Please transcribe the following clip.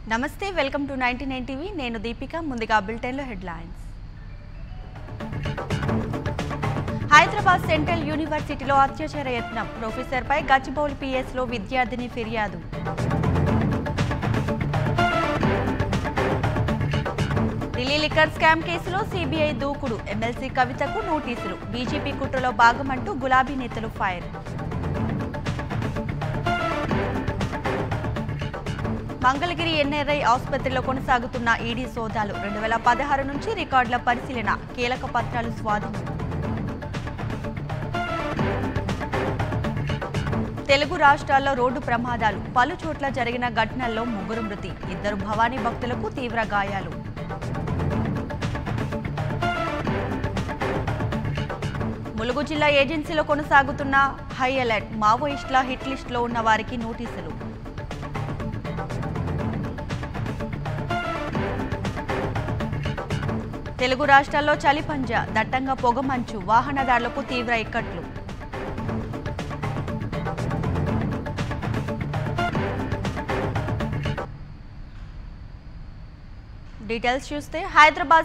నమస్తే welcome to 99 TV నేను దీపిక ముందుగా బులెటిన్ లో హెడ్లైన్స్ హైదరాబాద్ సెంట్రల్ యూనివర్సిటీలో అత్యాచార యత్నం ప్రొఫెసర్ పై గచ్చిబౌలి పిఎస్ లో విద్యార్థిని ఫిర్యాదు ఢిల్లీ లిక్కర్ స్కామ్ కేసులో సిబిఐ దూకుడు ఎమ్మెల్సీ కవితకు నోటీసులు బీజేపీ కుట్రలో భాగమంటూ గులాబీ నేతలు ఫైర్ మంగళగిరి ఎన్ఆర్ఐ ఆసుపత్రిలో కొనసాగుతున్న ఈడీ సోదాలు 2016 నుంచి రికార్డుల పరిశీలన కీలక పత్రాలు స్వాధీనం తెలుగు రాష్ట్రాల్లో రోడ్డు ప్రమాదాలు పలు చోట్ల జరిగిన ఘటనల్లో 3 మృతి 2 భవానీ భక్తులకు తీవ్ర గాయాలు ములుగు జిల్లా ఏజెన్సీలో కొనసాగుతున్న హై అలర్ట్ మావోయిస్టుల హిట్ లిస్టులో ఉన్న వారికి నోటీసులు తెలుగు రాష్ట్రాల్లో చలి పంజా దట్టంగా పొగమంచు వాహనదారులకు తీవ్ర ఇక్కట్లు డీటెయిల్స్ చూస్తే హైదరాబాద్